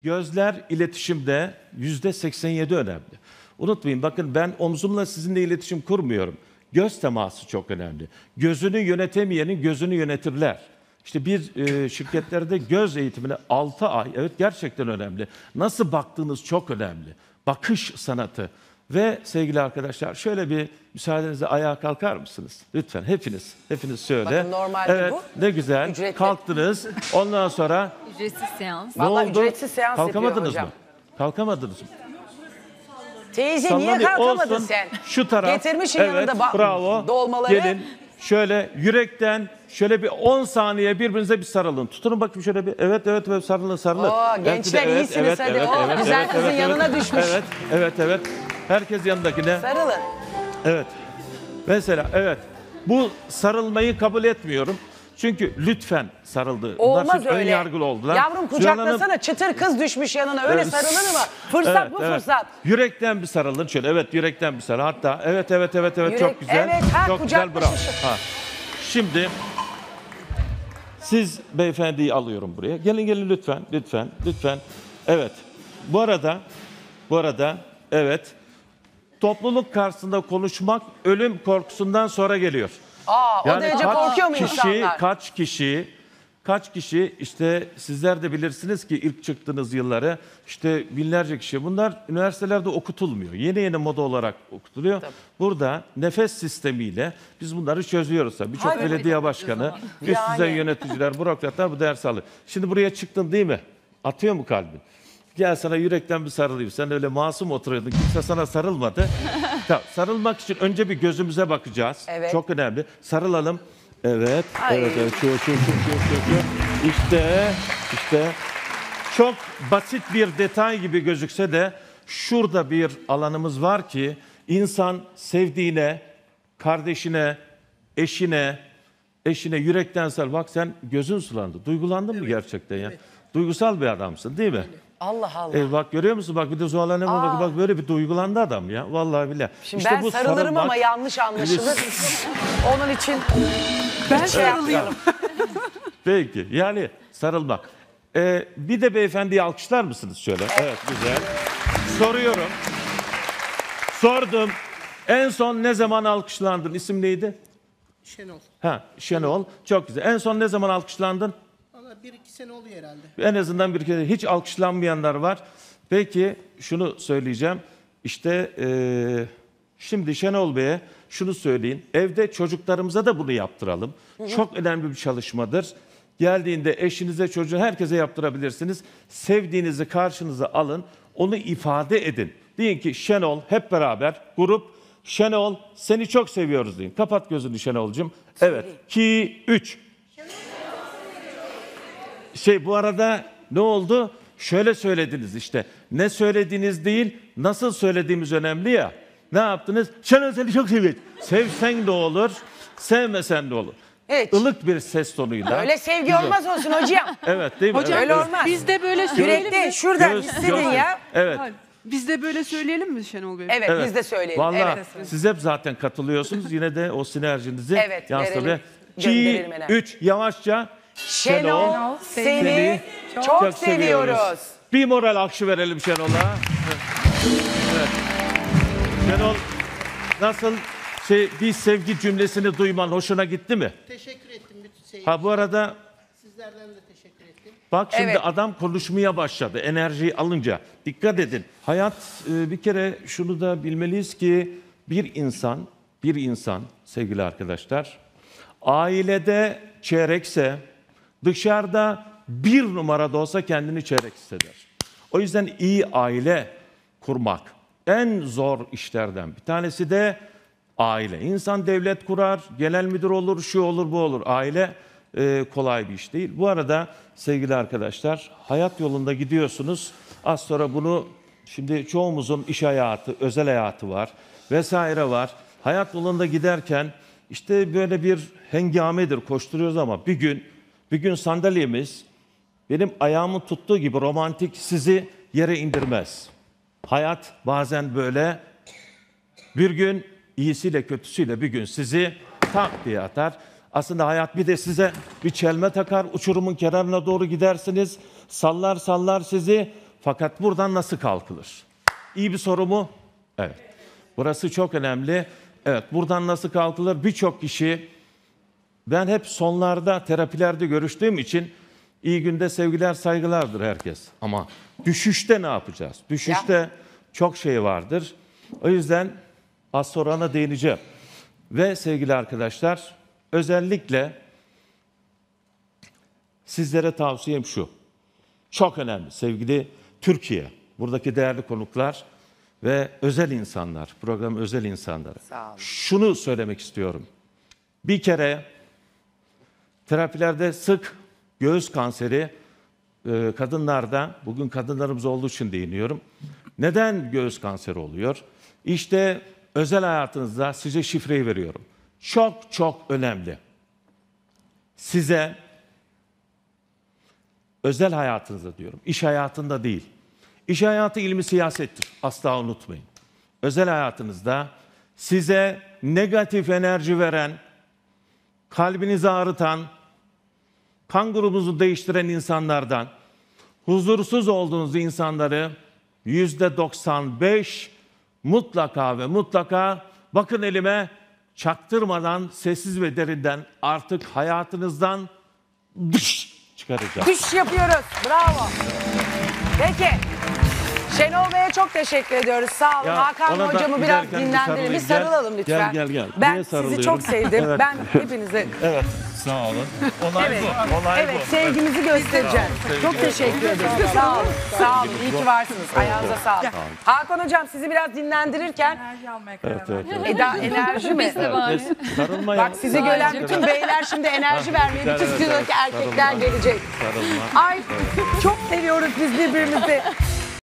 Gözler iletişimde %87 önemli. Unutmayın, bakın ben omzumla sizinle iletişim kurmuyorum. Göz teması çok önemli. Gözünü yönetemeyenin gözünü yönetirler. İşte bir şirketlerde göz eğitimine 6 ay, evet gerçekten önemli. Nasıl baktığınız çok önemli. Bakış sanatı. Ve sevgili arkadaşlar şöyle bir müsaadenizle ayağa kalkar mısınız? Lütfen hepiniz şöyle. Bakın normalde evet, bu. ne güzel. Ücretli. Kalktınız. Ondan sonra Ücretsiz seans. ne Vallahi oldu? ücretsiz seans yapıyor Kalkamadınız hocam. mı? Kalkamadınız mı? Teyze niye Sallanıyor. kalkamadın Olsun. sen? Şu taraf. Getirmişsin evet, yanında bravo. dolmaları. Gelin şöyle yürekten şöyle bir 10 saniye birbirinize bir sarılın. Tutunun bakayım şöyle bir. Evet sarılın. Oo, gençler iyisiniz hadi. Güzel kızın yanına düşmüş. Evet. Herkes yanındakine. Sarılın. Evet. Mesela evet. Bu sarılmayı kabul etmiyorum. Çünkü lütfen sarıldı. Bunlar Olmaz şimdi ön öyle. yargılı oldular. Yavrum Sühan Hanım- kucaklasana, çıtır kız düşmüş yanına, öyle sarılır mı? Fırsat bu fırsat. Yürekten bir sarılın şöyle. Evet, yürekten bir sarılın. Hatta evet Yürek- çok güzel. evet, ha, çok güzel, bravo. kucaklaşın. Ha. Şimdi siz beyefendiyi alıyorum buraya. Gelin lütfen. Evet. Bu arada evet. Topluluk karşısında konuşmak ölüm korkusundan sonra geliyor. O derece korkuyor mu insanlar? Kaç kişi işte sizler de bilirsiniz ki ilk çıktığınız yılları işte binlerce kişi, bunlar üniversitelerde okutulmuyor. Yeni moda olarak okutuluyor. Tabii. Burada nefes sistemiyle biz bunları çözüyoruz tabii. Birçok Hayır, belediye başkanı, üst düzey yöneticiler, bürokratlar bu ders alıyor. Şimdi buraya çıktın değil mi? Atıyor mu kalbin? Gel sana yürekten bir sarılayım. Sen öyle masum oturuyordun. Kimse sana sarılmadı. Tamam, sarılmak için önce bir gözümüze bakacağız. Evet. Çok önemli. Sarılalım. Evet. Ay. Evet. Şu. İşte çok basit bir detay gibi gözükse de şurada bir alanımız var ki insan sevdiğine, kardeşine, eşine yürekten sarıl. Bak sen gözün sulandı. Duygulandın mı gerçekten ya? Duygusal bir adamsın değil mi? Allah Allah. Bak görüyor musun? Bak bir de Zuhal Hanım'a bak böyle bir duygulandı adam ya. Vallahi billahi. Şimdi İşte ben bu sarılırım sarılmak- ama yanlış anlaşılır. Onun için Ben şey yapmayalım. Peki yani sarılmak. Bir de beyefendiyi alkışlar mısınız şöyle? Evet güzel. Soruyorum. Sordum. En son ne zaman alkışlandın? İsim neydi? Şenol. Şenol. Çok güzel. En son ne zaman alkışlandın? Valla 1-2 sene oluyor herhalde. En azından bir kere hiç alkışlanmayanlar var. Peki şunu söyleyeceğim. İşte şimdi Şenol Bey'e şunu söyleyin. Evde çocuklarımıza da bunu yaptıralım. Çok önemli bir çalışmadır. Geldiğinde eşinize, çocuğuna, herkese yaptırabilirsiniz. Sevdiğinizi karşınıza alın. Onu ifade edin. Deyin ki Şenol, hep beraber grup, Şenol seni çok seviyoruz deyin. Kapat gözünü Şenol'cum. Evet. 2, 3. Bu arada ne oldu? Şöyle söylediniz işte. Ne söylediğiniz değil, nasıl söylediğimiz önemli ya. Ne yaptınız? Şenol seni çok seviyorum. Sevsen de olur, sevmesen de olur. Evet. Ilık bir ses tonuyla. Öyle sevgi Güzel. olmaz olsun hocam. Evet değil mi? Hocam Evet, öyle evet. olmaz. biz de böyle söyleyelim Yürekte mi? şuradan Göz- hissedin göz- ya. Evet. Hayır, biz de böyle söyleyelim mi Şenol Bey? Evet, biz de söyleyelim. Vallahi Evet. siz hep zaten katılıyorsunuz. Yine de o sinerjinizi Evet, yansıtabilir. verelim. 2, Gönderelim hemen. 3 yavaşça. Şenol, seni çok seviyoruz. Bir moral alkışı verelim Şenol'a. Evet. Şenol nasıl bir sevgi cümlesini duyman hoşuna gitti mi? Teşekkür ettim bütün seyirciler. Bu arada Sizlerden de teşekkür ettim. bak şimdi Evet. adam konuşmaya başladı enerjiyi alınca. Dikkat edin. Hayat bir kere şunu da bilmeliyiz ki bir insan sevgili arkadaşlar ailede çeyrekse dışarıda bir numarada olsa kendini çeyrek hisseder. O yüzden iyi aile kurmak en zor işlerden bir tanesi de aile. İnsan devlet kurar, genel müdür olur, şu olur, bu olur. Aile kolay bir iş değil. Bu arada sevgili arkadaşlar hayat yolunda gidiyorsunuz. Az sonra bunu şimdi çoğumuzun iş hayatı, özel hayatı var vesaire var. Hayat yolunda giderken işte böyle bir hengamedir, koşturuyoruz ama bir gün sandalyemiz benim ayağımın tuttuğu gibi romantik sizi yere indirmez. Hayat bazen böyle bir gün iyisiyle kötüsüyle bir gün sizi tak diye atar. Aslında hayat bir de size bir çelme takar, uçurumun kenarına doğru gidersiniz. Sallar sizi. Fakat buradan nasıl kalkılır? İyi bir soru mu? Evet. Burası çok önemli. Evet, buradan nasıl kalkılır? Birçok kişi, ben hep sonlarda terapilerde görüştüğüm için iyi günde sevgiler saygılardır herkes. Ama düşüşte ne yapacağız? Düşüşte çok şey vardır. O yüzden az sonra ona değineceğim. Ve sevgili arkadaşlar, özellikle sizlere tavsiyem şu. Çok önemli sevgili Türkiye, buradaki değerli konuklar ve özel insanlar, program özel insanları. Sağ olun. Şunu söylemek istiyorum. Bir kere terapilerde sık göğüs kanseri kadınlarda, bugün kadınlarımız olduğu için değiniyorum. Neden göğüs kanseri oluyor? İşte özel hayatınızda size şifreyi veriyorum. Çok çok önemli. Size özel hayatınızda diyorum, iş hayatında değil. İş hayatı ilmi siyasettir, asla unutmayın. Özel hayatınızda size negatif enerji veren, kalbinizi ağrıtan, kan grubunuzu değiştiren insanlardan, huzursuz olduğunuz insanları %95 mutlaka ve mutlaka bakın elime çaktırmadan, sessiz ve derinden artık hayatınızdan çıkaracağım. Düş yapıyoruz. Bravo. Peki. Şenol Bey'e çok teşekkür ediyoruz. Sağ olun. Ya, Hakan ona da hocamı biraz giderken bir dinlendirelim. Bir sarılayım. sarılalım lütfen. Gel. Ben Niye sizi sarılıyorum? çok sevdim. Evet. Ben hepinize Evet, sağ olun. Olay evet, bu. Olay evet bu. sevgimizi göstereceğim. Çok teşekkür ederim. Sağ olun. Sağ olun. İyi ki varsınız. Ayağınıza sağlık. Hakan hocam sizi biraz dinlendirirken Enerji almaya Evet. Eda enerji mi? Sarılma ya. Bak sizi gören bütün beyler şimdi enerji vermeye, bütün stüdyodaki erkekler gelecek. Sarılma. Ay çok seviyoruz biz birbirimizi.